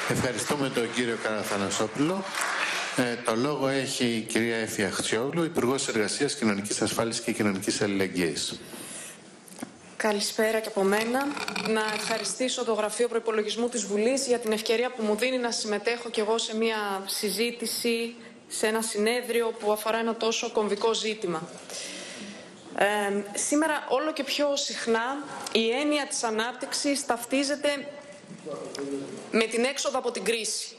Ευχαριστούμε τον κύριο Καραθανασόπουλο. Το λόγο έχει η κυρία Έφη Αχτσιόγλου, Υπουργός Εργασίας, Κοινωνικής Ασφάλισης και Κοινωνικής Αλληλεγγύης. Καλησπέρα και από μένα. Να ευχαριστήσω το Γραφείο Προϋπολογισμού της Βουλής για την ευκαιρία που μου δίνει να συμμετέχω κι εγώ σε μια συζήτηση, σε ένα συνέδριο που αφορά ένα τόσο κομβικό ζήτημα. Σήμερα όλο και πιο συχνά η έννοια της ανάπτυξης ταυτίζεται με την έξοδο από την κρίση.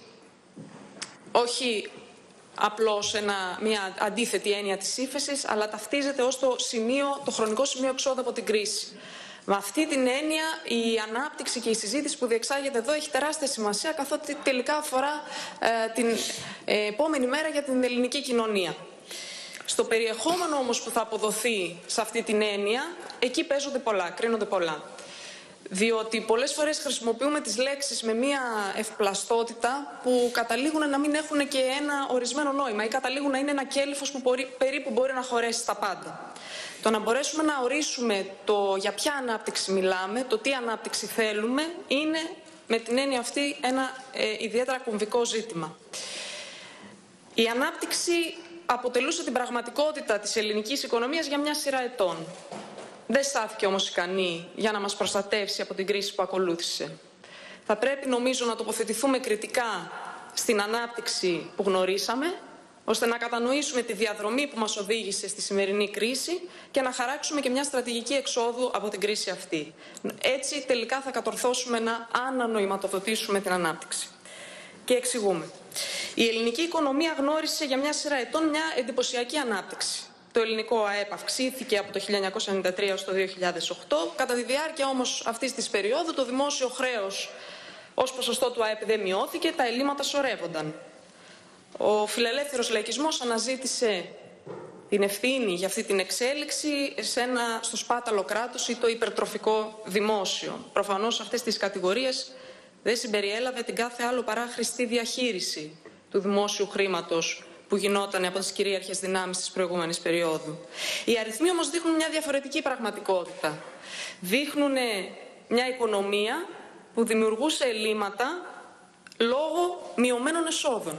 Όχι απλώς μια αντίθετη έννοια της ύφεσης, αλλά ταυτίζεται ως το χρονικό σημείο εξόδου από την κρίση. Με αυτή την έννοια η ανάπτυξη και η συζήτηση που διεξάγεται εδώ έχει τεράστια σημασία, καθότι τελικά αφορά την επόμενη μέρα για την ελληνική κοινωνία. Στο περιεχόμενο όμως που θα αποδοθεί σε αυτή την έννοια, εκεί παίζονται πολλά, κρίνονται πολλά. Διότι πολλές φορές χρησιμοποιούμε τις λέξεις με μια ευπλαστότητα που καταλήγουν να μην έχουν και ένα ορισμένο νόημα ή καταλήγουν να είναι ένα κέλυφος που περίπου μπορεί να χωρέσει τα πάντα. Το να μπορέσουμε να ορίσουμε το για ποια ανάπτυξη μιλάμε, το τι ανάπτυξη θέλουμε, είναι με την έννοια αυτή ένα ιδιαίτερα κομβικό ζήτημα. Η ανάπτυξη αποτελούσε την πραγματικότητα της ελληνικής οικονομίας για μια σειρά ετών. Δεν στάθηκε όμως ικανή για να μας προστατεύσει από την κρίση που ακολούθησε. Θα πρέπει νομίζω να τοποθετηθούμε κριτικά στην ανάπτυξη που γνωρίσαμε, ώστε να κατανοήσουμε τη διαδρομή που μας οδήγησε στη σημερινή κρίση και να χαράξουμε και μια στρατηγική εξόδου από την κρίση αυτή. Έτσι τελικά θα κατορθώσουμε να ανανοηματοδοτήσουμε την ανάπτυξη. Και εξηγούμε. Η ελληνική οικονομία γνώρισε για μια σειρά ετών μια εντυπωσιακή ανάπτυξη. Το ελληνικό ΑΕΠ αυξήθηκε από το 1993 στο 2008. Κατά τη διάρκεια όμως αυτής της περίοδου το δημόσιο χρέος ως ποσοστό του ΑΕΠ δεν μειώθηκε, τα ελλείμματα σωρεύονταν. Ο φιλελεύθερος λαϊκισμός αναζήτησε την ευθύνη για αυτή την εξέλιξη στο σπάταλο κράτος ή το υπερτροφικό δημόσιο. Προφανώς αυτές τις κατηγορίες δεν συμπεριέλαβε την κάθε άλλο παρά χρηστή διαχείριση του δημόσιου χρήματος που γινόταν από τις κυρίαρχες δυνάμεις της προηγούμενης περίοδου. Οι αριθμοί όμως δείχνουν μια διαφορετική πραγματικότητα. Δείχνουν μια οικονομία που δημιουργούσε ελλείμματα λόγω μειωμένων εσόδων.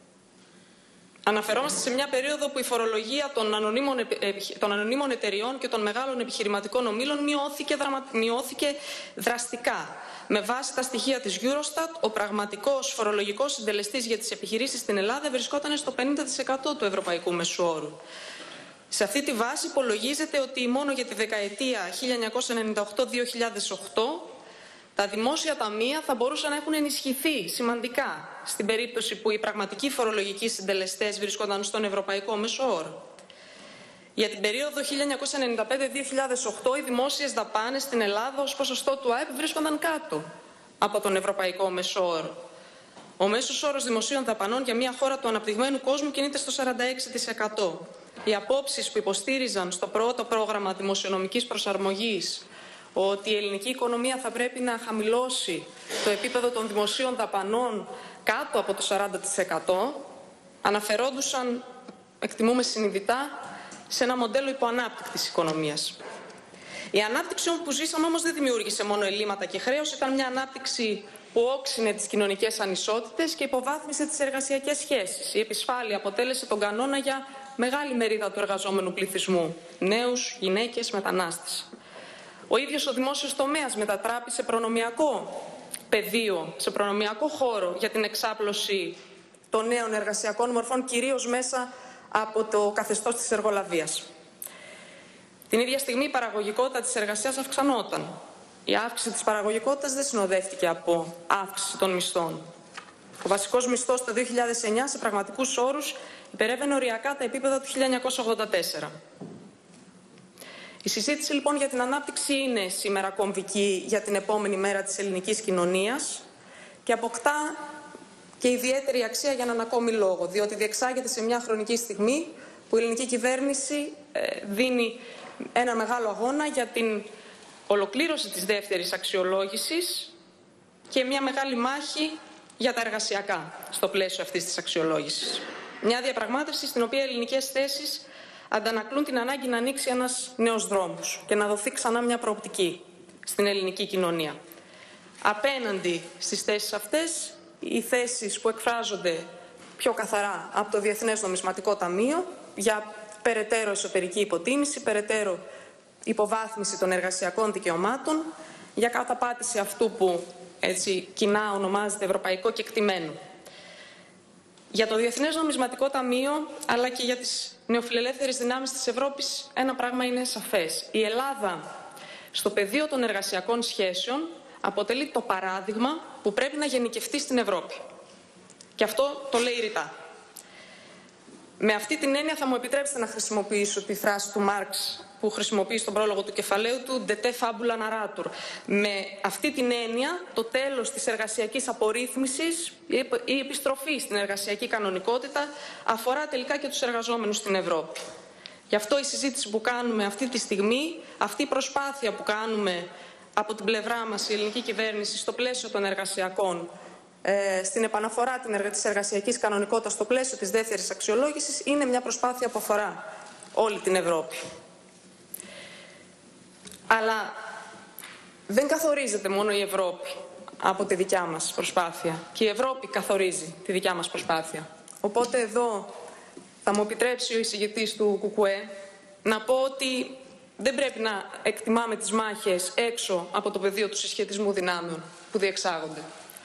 Αναφερόμαστε σε μια περίοδο που η φορολογία των ανωνύμων εταιριών και των μεγάλων επιχειρηματικών ομίλων μειώθηκε δραστικά. Με βάση τα στοιχεία της Eurostat, ο πραγματικός φορολογικός συντελεστής για τις επιχειρήσεις στην Ελλάδα βρισκόταν στο 50% του ευρωπαϊκού μεσουόρου. Σε αυτή τη βάση υπολογίζεται ότι μόνο για τη δεκαετία 1998-2008 τα δημόσια ταμεία θα μπορούσαν να έχουν ενισχυθεί σημαντικά στην περίπτωση που οι πραγματικοί φορολογικοί συντελεστές βρίσκονταν στον ευρωπαϊκό μεσόωρο. Για την περίοδο 1995-2008 οι δημόσιες δαπάνες στην Ελλάδα ως ποσοστό του ΑΕΠ βρίσκονταν κάτω από τον ευρωπαϊκό μεσόωρο. Ο μέσος όρος δημοσίων δαπανών για μια χώρα του αναπτυγμένου κόσμου κινείται στο 46%. Οι απόψεις που υποστήριζαν στο πρώτο πρόγραμμα δημοσιονομικής προσαρμογής ότι η ελληνική οικονομία θα πρέπει να χαμηλώσει το επίπεδο των δημοσίων δαπανών κάτω από το 40%, αναφερόντουσαν, εκτιμούμε συνειδητά, σε ένα μοντέλο υποανάπτυκτης οικονομίας. Η ανάπτυξη που ζήσαμε όμως δεν δημιούργησε μόνο ελλείμματα και χρέος, ήταν μια ανάπτυξη που όξινε τις κοινωνικές ανισότητες και υποβάθμισε τις εργασιακές σχέσεις. Η επισφάλεια αποτέλεσε τον κανόνα για μεγάλη μερίδα του εργαζόμενου πληθυσμού, νέους, γυναίκες, μετανάστες. Ο ίδιος ο δημόσιος τομέας μετατράπη σε προνομιακό πεδίο, σε προνομιακό χώρο για την εξάπλωση των νέων εργασιακών μορφών, κυρίως μέσα από το καθεστώς της εργολαβίας. Την ίδια στιγμή η παραγωγικότητα της εργασίας αυξανόταν. Η αύξηση της παραγωγικότητας δεν συνοδεύτηκε από αύξηση των μισθών. Ο βασικός μισθός το 2009 σε πραγματικούς όρους υπερέβαινε οριακά τα επίπεδα του 1984. Η συζήτηση λοιπόν για την ανάπτυξη είναι σήμερα κομβική για την επόμενη μέρα της ελληνικής κοινωνίας και αποκτά και ιδιαίτερη αξία για έναν ακόμη λόγο, διότι διεξάγεται σε μια χρονική στιγμή που η ελληνική κυβέρνηση δίνει ένα μεγάλο αγώνα για την ολοκλήρωση της δεύτερης αξιολόγησης και μια μεγάλη μάχη για τα εργασιακά στο πλαίσιο αυτής της αξιολόγησης. Μια διαπραγμάτευση στην οποία οι ελληνικές θέσεις αντανακλούν την ανάγκη να ανοίξει ένας νέος δρόμος και να δοθεί ξανά μια προοπτική στην ελληνική κοινωνία. Απέναντι στις θέσεις αυτές οι θέσεις που εκφράζονται πιο καθαρά από το Διεθνές Νομισματικό Ταμείο για περαιτέρω εσωτερική υποτίμηση, περαιτέρω υποβάθμιση των εργασιακών δικαιωμάτων, για καταπάτηση αυτού που έτσι κοινά ονομάζεται ευρωπαϊκό κεκτημένο. Για το Διεθνές Νομισματικό Ταμείο, αλλά και για τις νεοφιλελεύθερες δυνάμεις της Ευρώπης, ένα πράγμα είναι σαφές. Η Ελλάδα στο πεδίο των εργασιακών σχέσεων αποτελεί το παράδειγμα που πρέπει να γενικευτεί στην Ευρώπη. Και αυτό το λέει ρητά. Με αυτή την έννοια θα μου επιτρέψετε να χρησιμοποιήσω τη φράση του Μάρξ που χρησιμοποιεί στον πρόλογο του κεφαλαίου του «De te fabula narratur». Με αυτή την έννοια, το τέλος της εργασιακής απορρίθμισης, η επιστροφή στην εργασιακή κανονικότητα, αφορά τελικά και τους εργαζόμενους στην Ευρώπη. Γι' αυτό η συζήτηση που κάνουμε αυτή τη στιγμή, αυτή η προσπάθεια που κάνουμε από την πλευρά μας η ελληνική κυβέρνηση στο πλαίσιο των εργασιακών, στην επαναφορά της εργασιακής κανονικότητας στο πλαίσιο της δεύτερης αξιολόγησης, είναι μια προσπάθεια που αφορά όλη την Ευρώπη. Αλλά δεν καθορίζεται μόνο η Ευρώπη από τη δικιά μας προσπάθεια. Και η Ευρώπη καθορίζει τη δικιά μας προσπάθεια. Οπότε εδώ θα μου επιτρέψει ο εισηγητής του ΚΚΕ να πω ότι δεν πρέπει να εκτιμάμε τις μάχες έξω από το πεδίο του συσχετισμού δυνάμεων που διεξάγονται.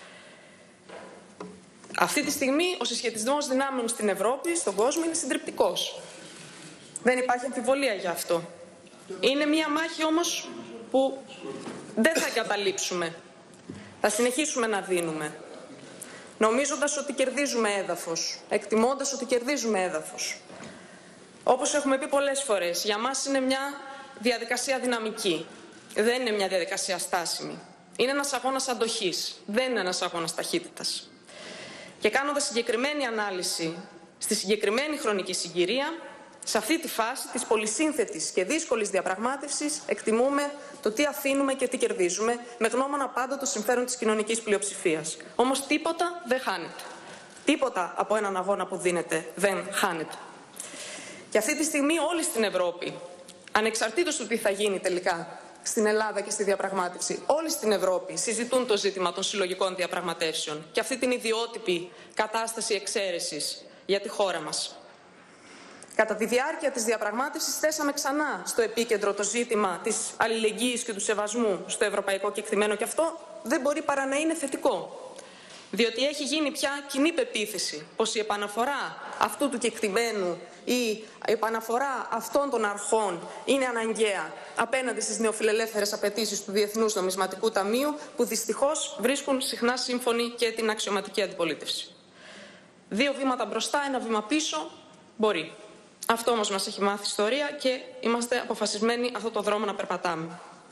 Αυτή τη στιγμή ο συσχετισμός δυνάμεων στην Ευρώπη, στον κόσμο, είναι συντριπτικός. Δεν υπάρχει αμφιβολία για αυτό. Είναι μια μάχη όμως που δεν θα εγκαταλείψουμε. Θα συνεχίσουμε να δίνουμε. Νομίζοντας ότι κερδίζουμε έδαφος. Εκτιμώντας ότι κερδίζουμε έδαφος. Όπως έχουμε πει πολλές φορές, για μας είναι μια διαδικασία δυναμική. Δεν είναι μια διαδικασία στάσιμη. Είναι ένας αγώνας αντοχής. Δεν είναι ένας αγώνας ταχύτητας. Και κάνοντας συγκεκριμένη ανάλυση στη συγκεκριμένη χρονική συγκυρία, σε αυτή τη φάση της πολυσύνθετης και δύσκολης διαπραγμάτευσης εκτιμούμε το τι αφήνουμε και τι κερδίζουμε, με γνώμονα πάντα το συμφέρον της κοινωνικής πλειοψηφίας. Όμως τίποτα δεν χάνεται. Τίποτα από έναν αγώνα που δίνεται δεν χάνεται. Και αυτή τη στιγμή όλοι στην Ευρώπη, ανεξαρτήτως του τι θα γίνει τελικά στην Ελλάδα και στη διαπραγμάτευση, όλοι στην Ευρώπη συζητούν το ζήτημα των συλλογικών διαπραγματεύσεων και αυτή την ιδιότυπη κατάσταση εξαίρεσης για τη χώρα μας. Κατά τη διάρκεια της διαπραγμάτευσης θέσαμε ξανά στο επίκεντρο το ζήτημα της αλληλεγγύης και του σεβασμού στο ευρωπαϊκό κεκτημένο και αυτό δεν μπορεί παρά να είναι θετικό. Διότι έχει γίνει πια κοινή πεποίθηση πως η επαναφορά αυτού του κεκτημένου ή η επαναφορά αυτών των αρχών είναι αναγκαία απέναντι στις νεοφιλελεύθερες απαιτήσεις του Διεθνούς Νομισματικού Ταμείου που δυστυχώς βρίσκουν συχνά σύμφωνη και την αξιωματική αντιπολίτευση. 2 βήματα μπροστά, 1 βήμα πίσω, μπορεί. Αυτό όμως μας έχει μάθει η ιστορία και είμαστε αποφασισμένοι αυτό το δρόμο να περπατάμε.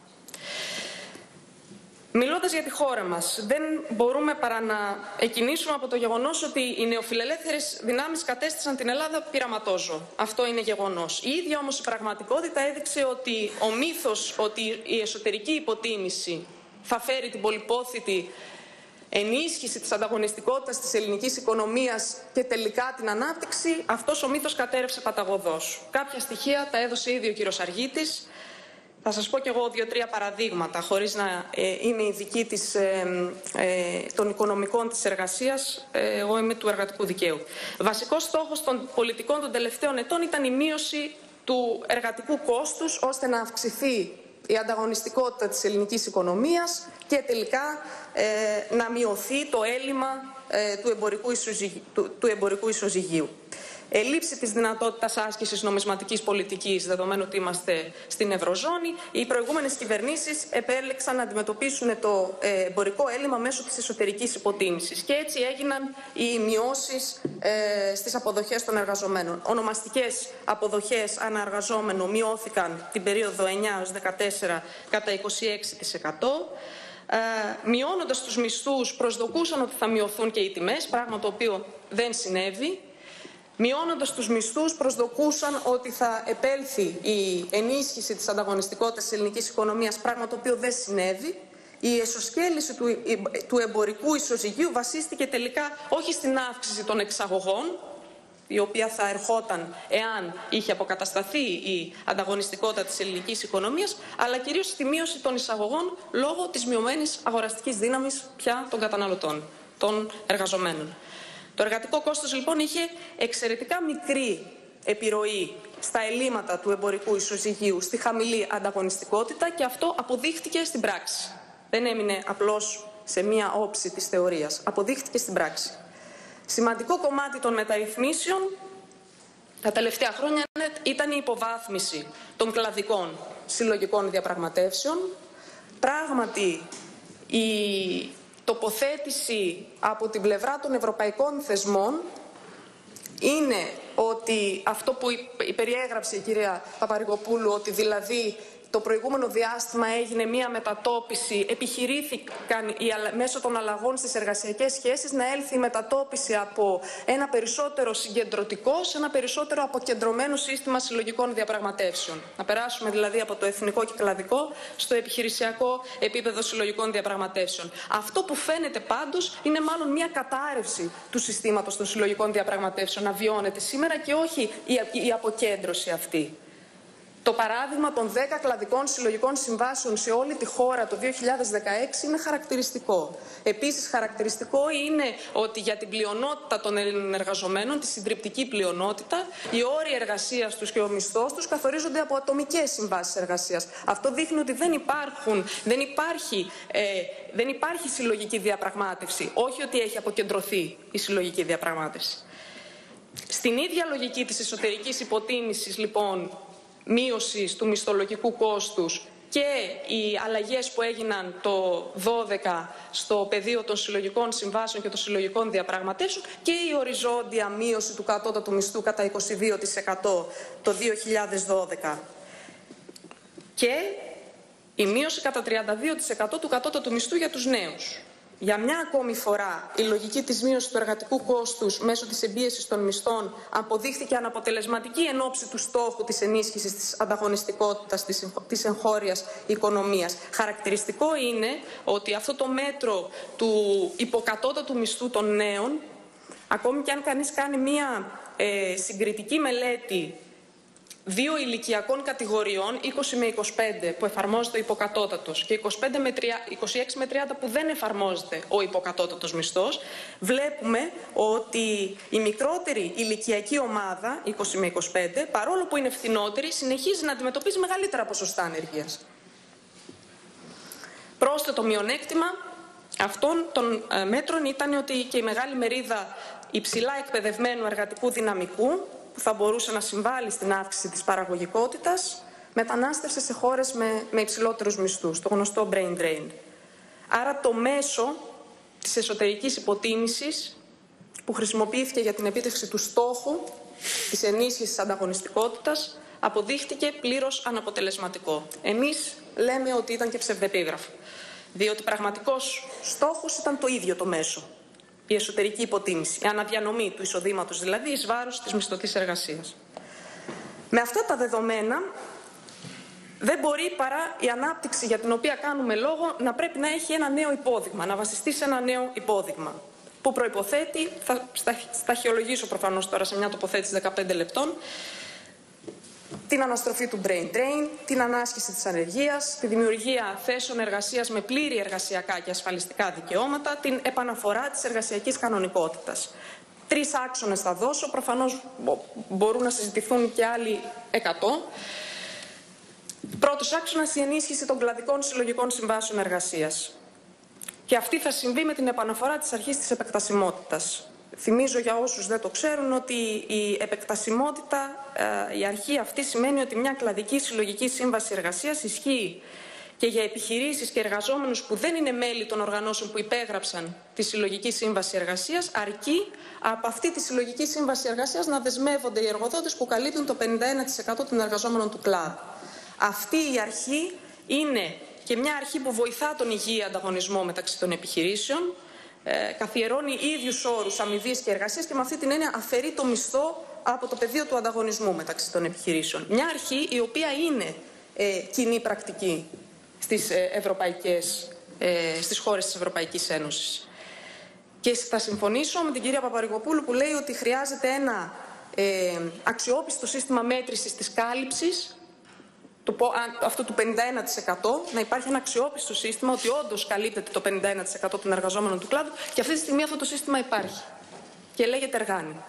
Μιλώντας για τη χώρα μας, δεν μπορούμε παρά να εκκινήσουμε από το γεγονός ότι οι νεοφιλελεύθερες δυνάμεις κατέστησαν την Ελλάδα πειραματόζω. Αυτό είναι γεγονός. Η ίδια όμως η πραγματικότητα έδειξε ότι ο μύθος ότι η εσωτερική υποτίμηση θα φέρει την πολυπόθητη ενίσχυση της ανταγωνιστικότητας της ελληνικής οικονομίας και τελικά την ανάπτυξη, αυτός ο μύθος κατέρευσε παταγωδώς. Κάποια στοιχεία τα έδωσε ήδη ο κύριος Αργίτης. Θα σας πω κι εγώ 2-3 παραδείγματα, χωρίς να είμαι ειδική των οικονομικών της εργασίας, εγώ είμαι του εργατικού δικαίου. Βασικός στόχος των πολιτικών των τελευταίων ετών ήταν η μείωση του εργατικού κόστους, ώστε να αυξηθεί η ανταγωνιστικότητα της ελληνικής οικονομίας και τελικά να μειωθεί το έλλειμμα του εμπορικού ισοζυγίου. Ελλείψη της δυνατότητας άσκησης νομισματικής πολιτικής, δεδομένου ότι είμαστε στην Ευρωζώνη, οι προηγούμενες κυβερνήσεις επέλεξαν να αντιμετωπίσουν το εμπορικό έλλειμμα μέσω της εσωτερικής υποτίμησης. Και έτσι έγιναν οι μειώσεις στις αποδοχές των εργαζομένων. Ονομαστικές αποδοχές ανά εργαζόμενο μειώθηκαν την περίοδο 9-14 κατά 26%. Μειώνοντας τους μισθούς, προσδοκούσαν ότι θα μειωθούν και οι τιμές, πράγμα το οποίο δεν συνέβη. Μειώνοντας τους μισθούς, προσδοκούσαν ότι θα επέλθει η ενίσχυση της ανταγωνιστικότητας της ελληνικής οικονομίας, πράγμα το οποίο δεν συνέβη. Η εσωσκέλιση του εμπορικού ισοζυγίου βασίστηκε τελικά όχι στην αύξηση των εξαγωγών, η οποία θα ερχόταν εάν είχε αποκατασταθεί η ανταγωνιστικότητα της ελληνικής οικονομίας, αλλά κυρίως στη μείωση των εισαγωγών λόγω της μειωμένης αγοραστικής δύναμης πια των καταναλωτών. των εργαζομένων. Το εργατικό κόστος λοιπόν είχε εξαιρετικά μικρή επιρροή στα ελλείμματα του εμπορικού ισοζυγίου, στη χαμηλή ανταγωνιστικότητα, και αυτό αποδείχτηκε στην πράξη. Δεν έμεινε απλώς σε μία όψη της θεωρίας, αποδείχτηκε στην πράξη. Σημαντικό κομμάτι των μεταρρυθμίσεων τα τελευταία χρόνια ήταν η υποβάθμιση των κλαδικών συλλογικών διαπραγματεύσεων. Πράγματι, η τοποθέτηση από την πλευρά των ευρωπαϊκών θεσμών είναι ότι αυτό που περιέγραψε η κυρία Παπαρικοπούλου, ότι δηλαδή το προηγούμενο διάστημα έγινε μία μετατόπιση, επιχειρήθηκαν μέσω των αλλαγών στις εργασιακές σχέσεις να έλθει η μετατόπιση από ένα περισσότερο συγκεντρωτικό σε ένα περισσότερο αποκεντρωμένο σύστημα συλλογικών διαπραγματεύσεων. Να περάσουμε δηλαδή από το εθνικό και κλαδικό στο επιχειρησιακό επίπεδο συλλογικών διαπραγματεύσεων. Αυτό που φαίνεται πάντως είναι μάλλον μία κατάρρευση του συστήματος των συλλογικών διαπραγματεύσεων να βιώνεται σήμερα και όχι η αποκέντρωση αυτή. Το παράδειγμα των 10 κλαδικών συλλογικών συμβάσεων σε όλη τη χώρα το 2016 είναι χαρακτηριστικό. Επίσης, χαρακτηριστικό είναι ότι για την πλειονότητα των εργαζομένων, τη συντριπτική πλειονότητα, οι όροι εργασίας τους και ο μισθός τους καθορίζονται από ατομικές συμβάσεις εργασίας. Αυτό δείχνει ότι δεν υπάρχει συλλογική διαπραγμάτευση, όχι ότι έχει αποκεντρωθεί η συλλογική διαπραγμάτευση. Στην ίδια λογική της εσωτερικής υποτίμησης, λοιπόν, μείωσης του μισθολογικού κόστους και οι αλλαγές που έγιναν το 2012 στο πεδίο των συλλογικών συμβάσεων και των συλλογικών διαπραγματεύσεων και η οριζόντια μείωση του κατώτατου μισθού κατά 22% το 2012 και η μείωση κατά 32% του κατώτατου μισθού για τους νέους. Για μια ακόμη φορά, η λογική της μείωσης του εργατικού κόστους μέσω της εμπίεσης των μισθών αποδείχθηκε αναποτελεσματική εν ώψη του στόχου της ενίσχυσης της ανταγωνιστικότητας της εγχώριας οικονομίας. Χαρακτηριστικό είναι ότι αυτό το μέτρο του υποκατώτατου μισθού των νέων, ακόμη και αν κανείς κάνει μια συγκριτική μελέτη δύο ηλικιακών κατηγοριών, 20 με 25 που εφαρμόζεται ο υποκατώτατος και 26 με 30 που δεν εφαρμόζεται ο υποκατώτατος μισθός, βλέπουμε ότι η μικρότερη ηλικιακή ομάδα, 20 με 25, παρόλο που είναι φθηνότερη, συνεχίζει να αντιμετωπίζει μεγαλύτερα ποσοστά ανεργίας. Πρόσθετο μειονέκτημα αυτών των μέτρων ήταν ότι και η μεγάλη μερίδα υψηλά εκπαιδευμένου εργατικού δυναμικού, που θα μπορούσε να συμβάλλει στην αύξηση της παραγωγικότητας, μετανάστευσε σε χώρες με υψηλότερους μισθούς, το γνωστό brain drain. Άρα το μέσο της εσωτερικής υποτίμησης που χρησιμοποιήθηκε για την επίτευξη του στόχου της ενίσχυσης της ανταγωνιστικότητας αποδείχτηκε πλήρως αναποτελεσματικό. Εμείς λέμε ότι ήταν και ψευδεπίγραφο, διότι πραγματικός στόχος ήταν το ίδιο το μέσο. Η εσωτερική υποτίμηση, η αναδιανομή του εισοδήματος δηλαδή εις βάρος της μισθωτής εργασίας. Με αυτά τα δεδομένα δεν μπορεί παρά η ανάπτυξη για την οποία κάνουμε λόγο να πρέπει να έχει ένα νέο υπόδειγμα, να βασιστεί σε ένα νέο υπόδειγμα που προϋποθέτει, θα σταχυολογήσω προφανώς τώρα σε μια τοποθέτηση 15 λεπτών, την αναστροφή του brain drain, την ανάσχεση της ανεργίας, τη δημιουργία θέσεων εργασίας με πλήρη εργασιακά και ασφαλιστικά δικαιώματα, την επαναφορά της εργασιακής κανονικότητας. 3 άξονες θα δώσω, προφανώς μπορούν να συζητηθούν και άλλοι 100. Πρώτος άξονας, η ενίσχυση των κλαδικών συλλογικών συμβάσεων εργασίας. Και αυτή θα συμβεί με την επαναφορά της αρχής της επεκτασιμότητας. Θυμίζω για όσους δεν το ξέρουν ότι η επεκτασιμότητα, η αρχή αυτή σημαίνει ότι μια κλαδική συλλογική σύμβαση εργασίας ισχύει και για επιχειρήσεις και εργαζόμενους που δεν είναι μέλη των οργανώσεων που υπέγραψαν τη συλλογική σύμβαση εργασίας, αρκεί από αυτή τη συλλογική σύμβαση εργασίας να δεσμεύονται οι εργοδότες που καλύπτουν το 51% των εργαζόμενων του κλάδου. Αυτή η αρχή είναι και μια αρχή που βοηθά τον υγιή ανταγωνισμό μεταξύ των επιχειρήσεων, καθιερώνει ίδιους όρους αμοιβής και εργασίας και με αυτή την έννοια αφαιρεί το μισθό από το πεδίο του ανταγωνισμού μεταξύ των επιχειρήσεων. Μια αρχή η οποία είναι κοινή πρακτική στις χώρες της Ευρωπαϊκής Ένωσης. Και θα συμφωνήσω με την κυρία Παπαρικοπούλου που λέει ότι χρειάζεται ένα αξιόπιστο σύστημα μέτρησης της κάλυψης αυτού του 51%, να υπάρχει ένα αξιόπιστο σύστημα ότι όντως καλύπτεται το 51% των εργαζόμενων του κλάδου, και αυτή τη στιγμή αυτό το σύστημα υπάρχει και λέγεται Εργάνη.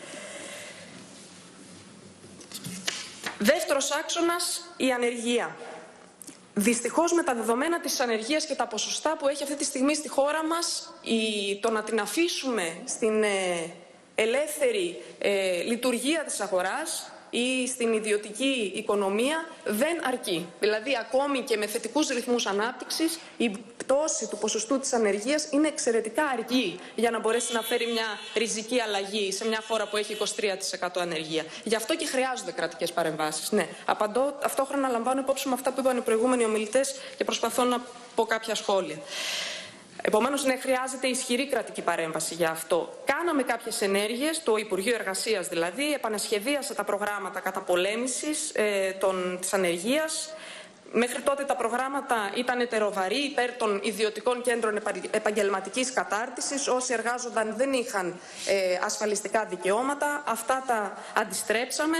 Δεύτερος άξονας, η ανεργία. Δυστυχώς, με τα δεδομένα της ανεργίας και τα ποσοστά που έχει αυτή τη στιγμή στη χώρα μας, το να την αφήσουμε στην ελεύθερη λειτουργία της αγοράς ή στην ιδιωτική οικονομία δεν αρκεί. Δηλαδή, ακόμη και με θετικούς ρυθμούς ανάπτυξης, η πτώση του ποσοστού της ανεργίας είναι εξαιρετικά αργή για να μπορέσει να φέρει μια ριζική αλλαγή σε μια χώρα που έχει 23% ανεργία. Γι' αυτό και χρειάζονται κρατικές παρεμβάσεις. Ναι, απαντώ, ταυτόχρονα λαμβάνω υπόψη με αυτά που είπαν οι προηγούμενοι ομιλητές και προσπαθώ να πω κάποια σχόλια. Επομένως, ναι, χρειάζεται ισχυρή κρατική παρέμβαση για αυτό. Κάναμε κάποιες ενέργειες, το Υπουργείο Εργασίας δηλαδή, επανασχεδίασε τα προγράμματα καταπολέμησης της ανεργίας. Μέχρι τότε τα προγράμματα ήταν ετεροβαρή υπέρ των ιδιωτικών κέντρων επαγγελματικής κατάρτισης. Όσοι εργάζονταν δεν είχαν ασφαλιστικά δικαιώματα. Αυτά τα αντιστρέψαμε.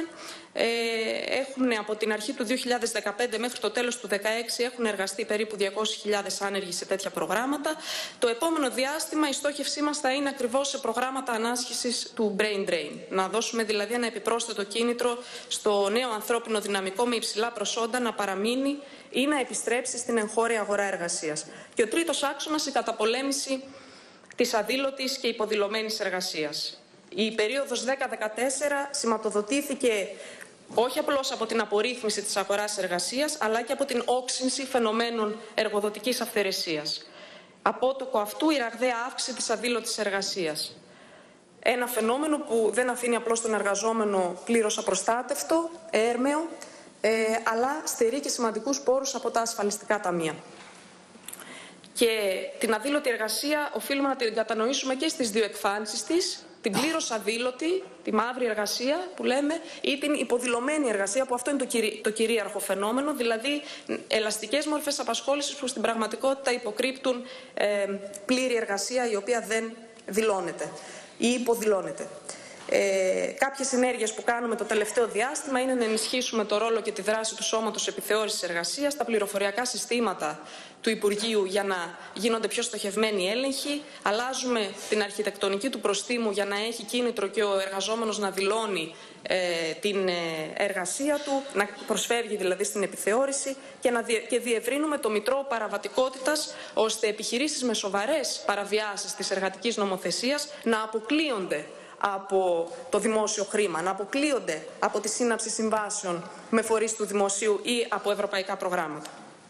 Έχουν από την αρχή του 2015 μέχρι το τέλος του 2016 έχουν εργαστεί περίπου 200.000 άνεργοι σε τέτοια προγράμματα. Το επόμενο διάστημα η στόχευσή μας θα είναι ακριβώς σε προγράμματα ανάσχησης του brain drain. Να δώσουμε δηλαδή ένα επιπρόσθετο κίνητρο στο νέο ανθρώπινο δυναμικό με υψηλά προσόντα να παραμείνει ή να επιστρέψει στην εγχώρια αγορά εργασίας. Και ο τρίτος άξονας, η καταπολέμηση της αδήλωτης και υποδηλωμένης εργασίας. Η περίοδος 10-14 σηματοδοτήθηκε όχι απλώς από την απορρίθμιση της αγοράς εργασίας, αλλά και από την όξυνση φαινομένων εργοδοτικής αυθαιρεσίας. Απότοκο αυτού η ραγδαία αύξηση της αδήλωτης εργασίας. Ένα φαινόμενο που δεν αφήνει απλώς τον εργαζόμενο πλήρως απροστάτευτο, έρμεο, αλλά στερεί και σημαντικούς πόρους από τα ασφαλιστικά ταμεία. Και την αδήλωτη εργασία οφείλουμε να την κατανοήσουμε και στις δύο εκφάνσεις της, την πλήρως αδήλωτη, τη μαύρη εργασία που λέμε, ή την υποδηλωμένη εργασία, που αυτό είναι το κυρίαρχο φαινόμενο, δηλαδή ελαστικές μορφές απασχόλησης που στην πραγματικότητα υποκρύπτουν πλήρη εργασία η οποία δεν δηλώνεται ή υποδηλώνεται. Κάποιες ενέργειες που κάνουμε το τελευταίο διάστημα είναι να ενισχύσουμε το ρόλο και τη δράση του Σώματος Επιθεώρησης Εργασίας, τα πληροφοριακά συστήματα του Υπουργείου για να γίνονται πιο στοχευμένοι έλεγχοι. Αλλάζουμε την αρχιτεκτονική του προστίμου για να έχει κίνητρο και ο εργαζόμενος να δηλώνει την εργασία του, να προσφεύγει δηλαδή στην επιθεώρηση και διευρύνουμε το μητρό παραβατικότητας, ώστε επιχειρήσεις με σοβαρές παραβιάσεις της εργατικής νομοθεσίας να αποκλείονται από το δημόσιο χρήμα, να αποκλείονται από τη σύναψη συμβάσεων με φορείς του δημοσίου ή από ευρωπαϊκά προγράμματα.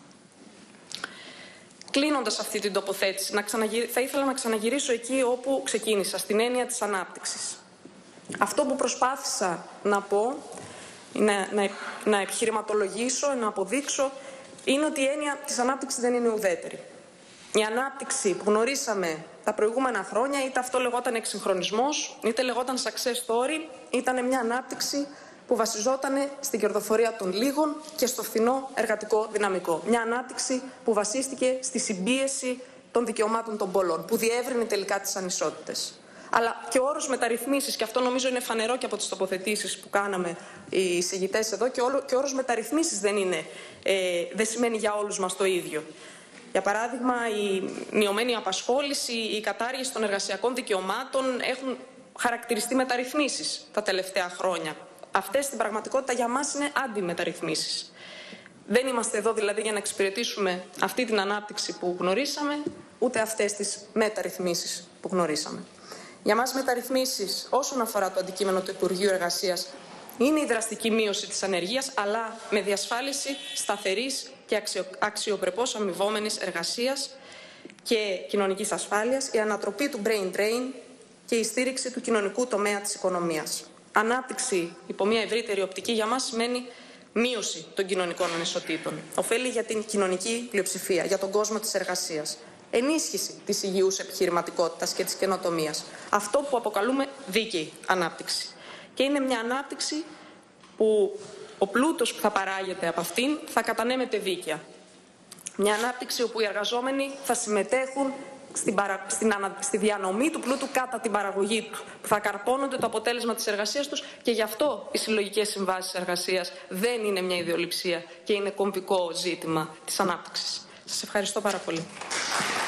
Κλείνοντας αυτή την τοποθέτηση, θα ήθελα να ξαναγυρίσω εκεί όπου ξεκίνησα, στην έννοια της ανάπτυξης. Αυτό που προσπάθησα να πω, να επιχειρηματολογήσω, να αποδείξω, είναι ότι η έννοια της ανάπτυξης δεν είναι ουδέτερη. Η ανάπτυξη που γνωρίσαμε τα προηγούμενα χρόνια, είτε αυτό λεγόταν εξυγχρονισμός, είτε λεγόταν success story, ήταν μια ανάπτυξη που βασιζόταν στην κερδοφορία των λίγων και στο φθηνό εργατικό δυναμικό. Μια ανάπτυξη που βασίστηκε στη συμπίεση των δικαιωμάτων των πολλών, που διεύρυνε τελικά τις ανισότητες. Αλλά και ο όρος μεταρρυθμίσεις, και αυτό νομίζω είναι φανερό και από τις τοποθετήσεις που κάναμε οι εισηγητές εδώ, και ο όρος μεταρρυθμίσεις δεν σημαίνει για όλους μας το ίδιο. Για παράδειγμα, η μειωμένη απασχόληση, η κατάργηση των εργασιακών δικαιωμάτων έχουν χαρακτηριστεί μεταρρυθμίσεις τα τελευταία χρόνια. Αυτές στην πραγματικότητα για μας είναι αντιμεταρρυθμίσεις. Δεν είμαστε εδώ δηλαδή για να εξυπηρετήσουμε αυτή την ανάπτυξη που γνωρίσαμε, ούτε αυτές τις μεταρρυθμίσεις που γνωρίσαμε. Για μας μεταρρυθμίσεις όσον αφορά το αντικείμενο του Υπουργείου Εργασίας είναι η δραστική μείωση της ανεργίας, αλλά με διασφάλιση σταθερής και αξιοπρεπώς αμοιβόμενης εργασίας και κοινωνικής ασφάλειας, η ανατροπή του brain drain και η στήριξη του κοινωνικού τομέα της οικονομίας. Ανάπτυξη υπό μια ευρύτερη οπτική για μας σημαίνει μείωση των κοινωνικών ανισοτήτων. Ωφέλη για την κοινωνική πλειοψηφία, για τον κόσμο της εργασίας. Ενίσχυση της υγιούς επιχειρηματικότητας και της καινοτομίας. Αυτό που αποκαλούμε δίκαιη ανάπτυξη. Και είναι μια ανάπτυξη που ο πλούτος που θα παράγεται από αυτήν θα κατανέμεται δίκαια. Μια ανάπτυξη όπου οι εργαζόμενοι θα συμμετέχουν στη διανομή του πλούτου κατά την παραγωγή του, που θα καρπώνονται το αποτέλεσμα της εργασίας τους, και γι' αυτό οι συλλογικές συμβάσεις εργασίας δεν είναι μια ιδεολειψία και είναι κομβικό ζήτημα της ανάπτυξης. Σας ευχαριστώ πάρα πολύ.